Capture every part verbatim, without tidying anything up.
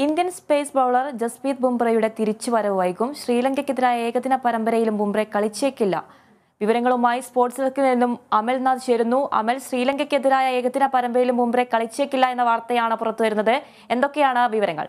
Indian pace bowler Jasprit ബുംറയുടെ തിരിച്ചുവരവ് വൈകും. ശ്രീലങ്കയ്ക്കെതിരായ ഏകദിന പരമ്പരയിലും ബുംറ കളിച്ചേക്കില്ല. വിവരങ്ങളുമായി സ്പോർട്സ് ഡെസ്കിൽ നിന്നും അമൽനാഥ് ചേരുന്നു. അമൽ, ശ്രീലങ്കയ്ക്കെതിരായ ഏകദിന പരമ്പരയിലും ബുംറ കളിച്ചേക്കില്ല എന്ന വാർത്തയാണ് പുറത്തുവരുന്നത്. എന്തൊക്കെയാണ് വിവരങ്ങൾ?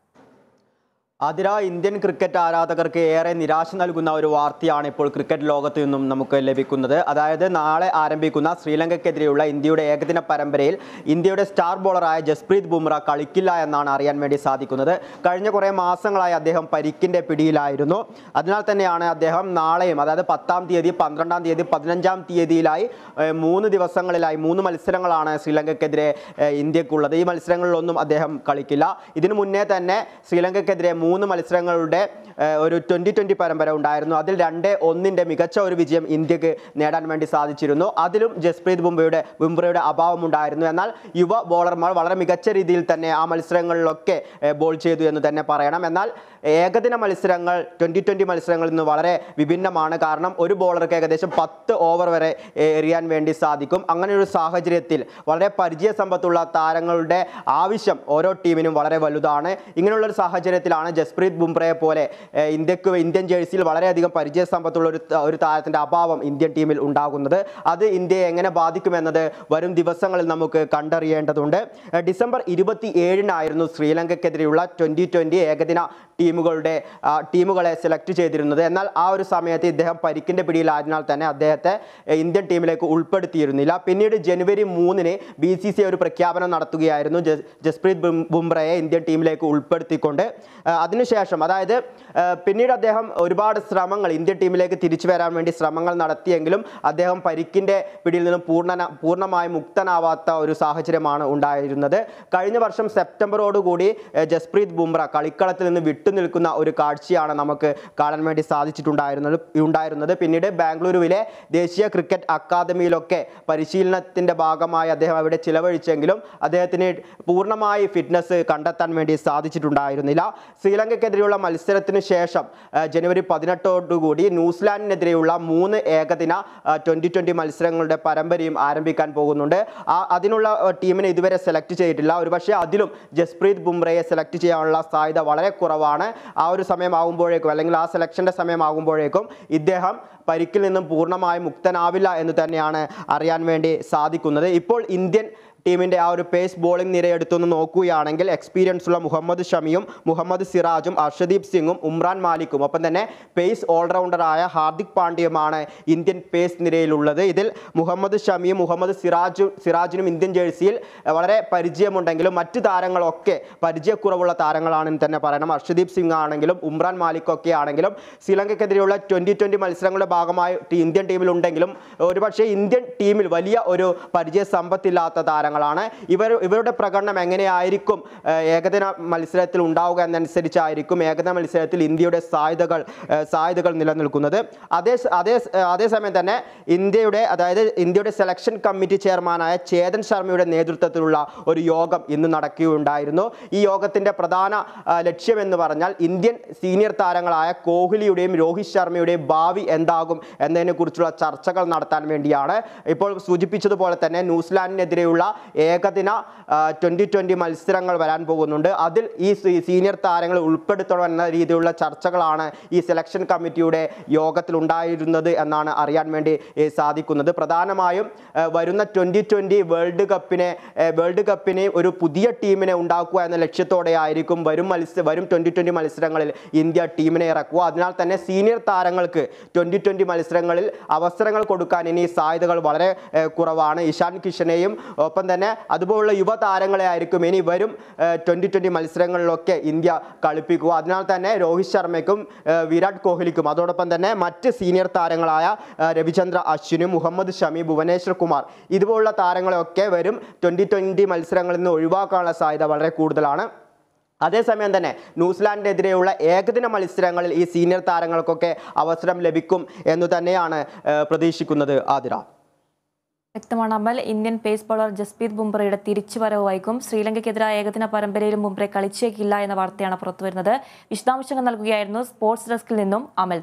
അതിര ഇന്ത്യൻ ക്രിക്കറ്റ് ആരാധകർക്ക് ഏറെ നിരാശ നൽകുന്ന ഒരു വാർത്തയാണ് ഇപ്പോൾ ക്രിക്കറ്റ് ലോകത്തു നിന്നും നമുക്ക് ലഭിക്കുന്നത്. അതായത് നാളെ ആരംഭിക്കുന്ന ശ്രീലങ്കയ്ക്കെതിരെയുള്ള ഇന്ത്യയുടെ ഏകദിന പരമ്പരയിൽ ഇന്ത്യയുടെ സ്റ്റാർ ബോളറായ ജസ്പ്രീത് ബുംറ കളിക്കില്ല എന്നാണ് അറിയാൻ വേണ്ടി സാധിക്കുന്നത്. കഴിഞ്ഞ കുറേ മാസങ്ങളായി അദ്ദേഹം പരിക്കിൻ്റെ പിടിയിലായിരുന്നു. അതിനാൽ തന്നെയാണ് അദ്ദേഹം നാളെയും, അതായത് പത്താം തീയതി, പന്ത്രണ്ടാം തീയതി, പതിനഞ്ചാം തീയതിയിലായി മൂന്ന് ദിവസങ്ങളിലായി മൂന്ന് മത്സരങ്ങളാണ് ശ്രീലങ്കയ്ക്കെതിരെ ഇന്ത്യക്കുള്ളത്. ഈ മത്സരങ്ങളിലൊന്നും അദ്ദേഹം കളിക്കില്ല. ഇതിനു മുന്നേ തന്നെ ശ്രീലങ്കയ്ക്കെതിരെ മൂന്ന് മത്സരങ്ങളുടെ ഒരു ട്വൻ്റി ട്വൻ്റി പരമ്പര ഉണ്ടായിരുന്നു. അതിൽ രണ്ട് ഒന്നിൻ്റെ മികച്ച ഒരു വിജയം ഇന്ത്യക്ക് നേടാൻ വേണ്ടി സാധിച്ചിരുന്നു. അതിലും ജസ്പ്രീത് ബുംറയുടെ ബുംറയുടെ അഭാവം ഉണ്ടായിരുന്നു. എന്നാൽ യുവ ബോളർമാർ വളരെ മികച്ച രീതിയിൽ തന്നെ ആ മത്സരങ്ങളിലൊക്കെ ബോൾ ചെയ്തു എന്ന് തന്നെ പറയണം. എന്നാൽ ഏകദിന മത്സരങ്ങൾ ട്വൻ്റി ട്വൻ്റി മത്സരങ്ങളിൽ നിന്ന് വളരെ വിഭിന്നമാണ്. കാരണം ഒരു ബോളർക്ക് ഏകദേശം പത്ത് ഓവർ വരെ എറിയാൻ വേണ്ടി സാധിക്കും. അങ്ങനെയൊരു സാഹചര്യത്തിൽ വളരെ പരിചയസമ്പത്തുള്ള താരങ്ങളുടെ ആവശ്യം ഓരോ ടീമിനും വളരെ വലുതാണ്. ഇങ്ങനെയുള്ളൊരു സാഹചര്യത്തിലാണ് ജസ്പ്രീത് ബുംറയെ പോലെ ഇന്ത്യക്ക് ഇന്ത്യൻ ജേഴ്സിയിൽ വളരെയധികം പരിചയസമ്പത്തുള്ള ഒരു ഒരു താരത്തിൻ്റെ അഭാവം ഇന്ത്യൻ ടീമിൽ ഉണ്ടാകുന്നത്. അത് ഇന്ത്യയെ എങ്ങനെ ബാധിക്കുമെന്നത് വരും ദിവസങ്ങളിൽ നമുക്ക് കണ്ടറിയേണ്ടതുണ്ട്. ഡിസംബർ ഇരുപത്തി ഏഴിനായിരുന്നു ശ്രീലങ്കയ്ക്കെതിരെയുള്ള ട്വൻ്റി ട്വൻ്റി ഏകദിന ടീമുകളുടെ ടീമുകളെ സെലക്ട് ചെയ്തിരുന്നത്. എന്നാൽ ആ ഒരു സമയത്ത് ഇദ്ദേഹം പരിക്കിൻ്റെ പിടിയിലായതിനാൽ തന്നെ അദ്ദേഹത്തെ ഇന്ത്യൻ ടീമിലേക്ക് ഉൾപ്പെടുത്തിയിരുന്നില്ല. പിന്നീട് ജനുവരി മൂന്നിന് ബി സി സി ഒരു പ്രഖ്യാപനം നടത്തുകയായിരുന്നു ജസ്പ്രീത് ബുംറയെ ഇന്ത്യൻ ടീമിലേക്ക് ഉൾപ്പെടുത്തിക്കൊണ്ട്. അതിനുശേഷം, അതായത് പിന്നീട് അദ്ദേഹം ഒരുപാട് ശ്രമങ്ങൾ ഇന്ത്യൻ ടീമിലേക്ക് തിരിച്ചു വരാൻ വേണ്ടി ശ്രമങ്ങൾ നടത്തിയെങ്കിലും അദ്ദേഹം പരിക്കിൻ്റെ പിടിയിൽ നിന്നും പൂർണ്ണ പൂർണ്ണമായി മുക്തനാവാത്ത ഒരു സാഹചര്യമാണ് ഉണ്ടായിരുന്നത്. കഴിഞ്ഞ വർഷം സെപ്റ്റംബറോടുകൂടി ജസ്പ്രീത് ബുംറ കളിക്കളത്തിൽ നിന്ന് വിട്ടുനിൽക്കുന്ന ഒരു കാഴ്ചയാണ് നമുക്ക് കാണാൻ വേണ്ടി സാധിച്ചിട്ടുണ്ടായിരുന്നത് ഉണ്ടായിരുന്നത് പിന്നീട് ബാംഗ്ലൂരുവിലെ ദേശീയ ക്രിക്കറ്റ് അക്കാദമിയിലൊക്കെ പരിശീലനത്തിൻ്റെ ഭാഗമായി അദ്ദേഹം അവിടെ ചിലവഴിച്ചെങ്കിലും അദ്ദേഹത്തിന് പൂർണ്ണമായി ഫിറ്റ്നസ് കണ്ടെത്താൻ വേണ്ടി സാധിച്ചിട്ടുണ്ടായിരുന്നില്ല. ശ്രീലങ്കയ്ക്കെതിരെയുള്ള മത്സരത്തിന് ശേഷം ജനുവരി പതിനെട്ടോടുകൂടി ന്യൂസിലാൻഡിനെതിരെയുള്ള മൂന്ന് ഏകദിന ട്വൻ്റി ട്വൻ്റി മത്സരങ്ങളുടെ പരമ്പരയും ആരംഭിക്കാൻ പോകുന്നുണ്ട്. ആ അതിനുള്ള ടീമിനെ ഇതുവരെ സെലക്ട് ചെയ്തിട്ടില്ല. ഒരുപക്ഷെ അതിലും ജസ്പ്രീത് ബുംറയെ സെലക്ട് ചെയ്യാനുള്ള സാധ്യത വളരെ കുറവാണ്. ആ ഒരു സമയമാകുമ്പോഴേക്കും, അല്ലെങ്കിൽ ആ സെലക്ഷൻ്റെ സമയമാകുമ്പോഴേക്കും ഇദ്ദേഹം പരിക്കിൽ നിന്നും പൂർണ്ണമായി മുക്തനാവില്ല എന്ന് തന്നെയാണ് അറിയാൻ വേണ്ടി സാധിക്കുന്നത്. ഇപ്പോൾ ഇന്ത്യൻ ടീമിൻ്റെ ആ ഒരു പേസ് ബോളിംഗ് നിരയെടുത്തൊന്ന് നോക്കുകയാണെങ്കിൽ എക്സ്പീരിയൻസ് ഉള്ള മുഹമ്മദ് ഷമിയും മുഹമ്മദ് സിറാജും അർഷദീപ് സിംഗും ഉമ്രാൻ മാലിക്കും ഒപ്പം തന്നെ പേസ് ഓൾറൗണ്ടറായ ഹാർദിക് പാണ്ഡ്യയുമാണ് ഇന്ത്യൻ പേസ് നിരയിലുള്ളത്. ഇതിൽ മുഹമ്മദ് ഷമിയും മുഹമ്മദ് സിറാജും സിറാജിനും ഇന്ത്യൻ ജേഴ്സിയിൽ വളരെ പരിചയമുണ്ടെങ്കിലും മറ്റ് താരങ്ങളൊക്കെ പരിചയക്കുറവുള്ള താരങ്ങളാണെന്ന് തന്നെ പറയണം. അർഷദീപ് സിംഗ് ആണെങ്കിലും ഉമ്രാൻ മാലിക്കൊക്കെ ആണെങ്കിലും ശ്രീലങ്കയ്ക്കെതിരെയുള്ള ട്വൻ്റി ട്വൻ്റി മത്സരങ്ങളുടെ ഭാഗമായി ഇന്ത്യൻ ടീമിലുണ്ടെങ്കിലും ഒരുപക്ഷെ ഇന്ത്യൻ ടീമിൽ വലിയ ഒരു പരിചയ സമ്പത്തില്ലാത്ത താരങ്ങൾ ഇവർ ഇവരുടെ പ്രകടനം എങ്ങനെയായിരിക്കും ഏകദിന മത്സരത്തിൽ ഉണ്ടാവുക എന്നനുസരിച്ചായിരിക്കും ഏകദിന മത്സരത്തിൽ ഇന്ത്യയുടെ സാധ്യതകൾ സാധ്യതകൾ നിലനിൽക്കുന്നത്. അതേ അതേ അതേസമയം തന്നെ ഇന്ത്യയുടെ അതായത് ഇന്ത്യയുടെ സെലക്ഷൻ കമ്മിറ്റി ചെയർമാനായ ചേതൻ ശർമ്മയുടെ നേതൃത്വത്തിലുള്ള ഒരു യോഗം ഇന്ന് നടക്കുകയുണ്ടായിരുന്നു. ഈ യോഗത്തിൻ്റെ പ്രധാന ലക്ഷ്യമെന്ന് പറഞ്ഞാൽ ഇന്ത്യൻ സീനിയർ താരങ്ങളായ കോഹ്ലിയുടെയും രോഹിത് ശർമ്മയുടെയും ഭാവി എന്താകും എന്നതിനെക്കുറിച്ചുള്ള ചർച്ചകൾ നടത്താൻ വേണ്ടിയാണ്. ഇപ്പോൾ സൂചിപ്പിച്ചതുപോലെ തന്നെ ന്യൂസിലാൻഡിനെതിരെയുള്ള ഏകദിന ട്വൻ്റി ട്വൻ്റി മത്സരങ്ങൾ വരാൻ പോകുന്നുണ്ട്. അതിൽ ഈ സീനിയർ താരങ്ങളെ ഉൾപ്പെടുത്തണം എന്ന രീതിയിലുള്ള ചർച്ചകളാണ് ഈ സെലക്ഷൻ കമ്മിറ്റിയുടെ യോഗത്തിൽ ഉണ്ടായിരുന്നത് എന്നാണ് അറിയാൻ വേണ്ടി സാധിക്കുന്നത്. പ്രധാനമായും വരുന്ന ട്വൻ്റി ട്വൻ്റി വേൾഡ് കപ്പിനെ വേൾഡ് കപ്പിന് ഒരു പുതിയ ടീമിനെ ഉണ്ടാക്കുക എന്ന ലക്ഷ്യത്തോടെ ആയിരിക്കും വരും മത്സര വരും ട്വൻ്റി ട്വൻ്റി മത്സരങ്ങളിൽ ഇന്ത്യ ടീമിനെ ഇറക്കുക. അതിനാൽ തന്നെ സീനിയർ താരങ്ങൾക്ക് ട്വൻ്റി ട്വൻ്റി മത്സരങ്ങളിൽ അവസരങ്ങൾ കൊടുക്കാൻ ഇനി സാധ്യതകൾ വളരെ കുറവാണ്. ഇഷാൻ കിഷനെയും ഒപ്പം തന്നെ അതുപോലുള്ള യുവതാരങ്ങളെ ആയിരിക്കും ഇനി വരും ട്വൻ്റി ട്വൻ്റി മത്സരങ്ങളിലൊക്കെ ഇന്ത്യ കളിപ്പിക്കുക. അതിനാൽ തന്നെ രോഹിത് ശർമ്മയ്ക്കും വിരാട് കോഹ്ലിക്കും അതോടൊപ്പം തന്നെ മറ്റ് സീനിയർ താരങ്ങളായ രവിചന്ദ്ര അശ്വിനും മുഹമ്മദ് ഷമി, ഭുവനേശ്വർ കുമാർ ഇതുപോലുള്ള താരങ്ങളെയൊക്കെ വരും ട്വൻ്റി ട്വൻ്റി മത്സരങ്ങളിൽ നിന്ന് ഒഴിവാക്കാനുള്ള സാധ്യത വളരെ കൂടുതലാണ്. അതേസമയം തന്നെ ന്യൂസിലാൻഡിനെതിരെയുള്ള ഏകദിന മത്സരങ്ങളിൽ ഈ സീനിയർ താരങ്ങൾക്കൊക്കെ അവസരം ലഭിക്കും എന്ന് തന്നെയാണ് പ്രതീക്ഷിക്കുന്നത്. ആതിര, വ്യക്തമാണ് Amal. Indian pace bowler Jasprit ബുംറയുടെ തിരിച്ചുവരവ് വൈകും. ശ്രീലങ്കയ്ക്കെതിരായ ഏകദിന പരമ്പരയിലും ബുംറ കളിച്ചേക്കില്ല എന്ന വാർത്തയാണ് പുറത്തുവരുന്നത്. വിശദാംശങ്ങൾ നൽകുകയായിരുന്നു സ്പോർട്സ് ഡെസ്കിൽ നിന്നും അമൽ.